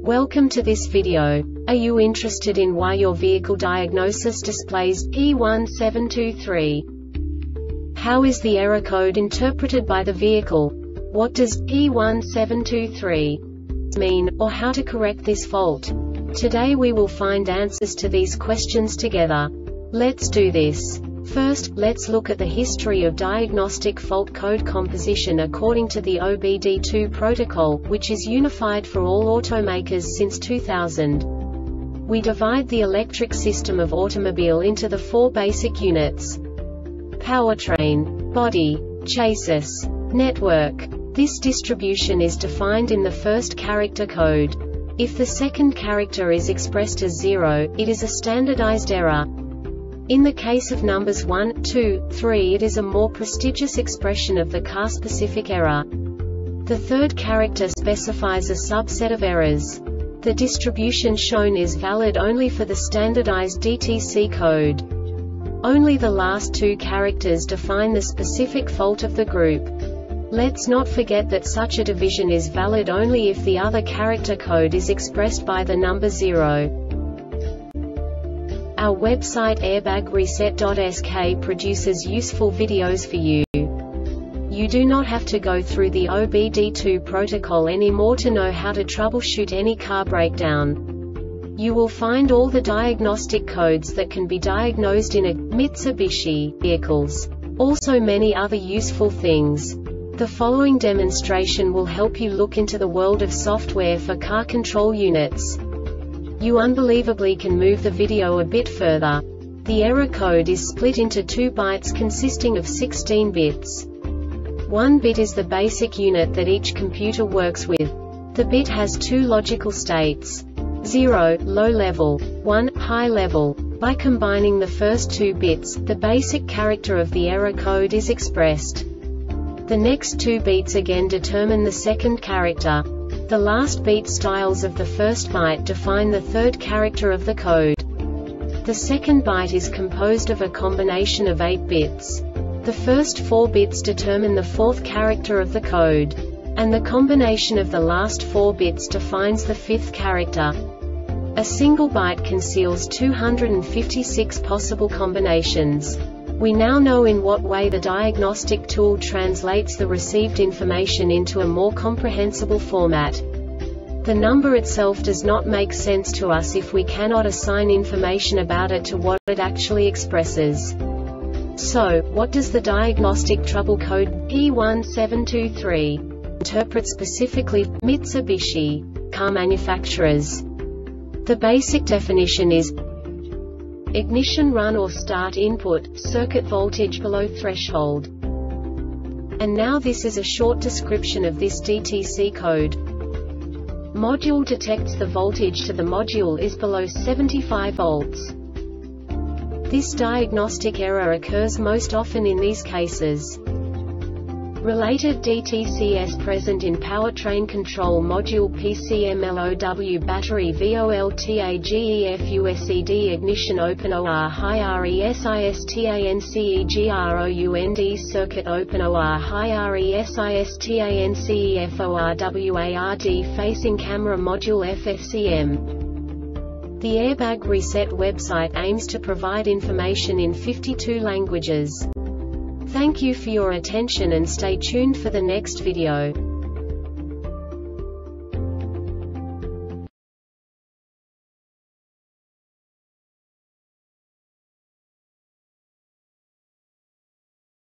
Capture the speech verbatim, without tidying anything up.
Welcome to this video. Are you interested in why your vehicle diagnosis displays E one seven two three? How is the error code interpreted by the vehicle? What does E one seven two three mean, or how to correct this fault? Today we will find answers to these questions together. Let's do this. First, let's look at the history of diagnostic fault code composition according to the O B D two protocol, which is unified for all automakers since two thousand. We divide the electric system of automobile into the four basic units: powertrain, body, chassis, network. This distribution is defined in the first character code. If the second character is expressed as zero, it is a standardized error. In the case of numbers one, two, three, it is a more prestigious expression of the car-specific error. The third character specifies a subset of errors. The distribution shown is valid only for the standardized D T C code. Only the last two characters define the specific fault of the group. Let's not forget that such a division is valid only if the other character code is expressed by the number zero. Our website airbag reset dot S K produces useful videos for you. You do not have to go through the O B D two protocol anymore to know how to troubleshoot any car breakdown. You will find all the diagnostic codes that can be diagnosed in a Mitsubishi vehicles. Also many other useful things. The following demonstration will help you look into the world of software for car control units. You unbelievably can move the video a bit further. The error code is split into two bytes consisting of sixteen bits. One bit is the basic unit that each computer works with. The bit has two logical states: zero, low level, one, high level. By combining the first two bits, the basic character of the error code is expressed. The next two beats again determine the second character. The last beat styles of the first byte define the third character of the code. The second byte is composed of a combination of eight bits. The first four bits determine the fourth character of the code. And the combination of the last four bits defines the fifth character. A single byte conceals two hundred fifty-six possible combinations. We now know in what way the diagnostic tool translates the received information into a more comprehensible format. The number itself does not make sense to us if we cannot assign information about it to what it actually expresses. So, what does the diagnostic trouble code E one seven two three interpret specifically for Mitsubishi car manufacturers? The basic definition is ignition run or start input, circuit voltage below threshold. And now this is a short description of this D T C code. Module detects the voltage to the module is below seventy-five volts. This diagnostic error occurs most often in these cases. Related D T Cs present in powertrain control module P C M L O W battery voltagefused ignition open O R high resistanceground circuit open O R high resistancefordward facing camera module F F C M. The Airbag Reset website aims to provide information in fifty-two languages. Thank you for your attention and stay tuned for the next video.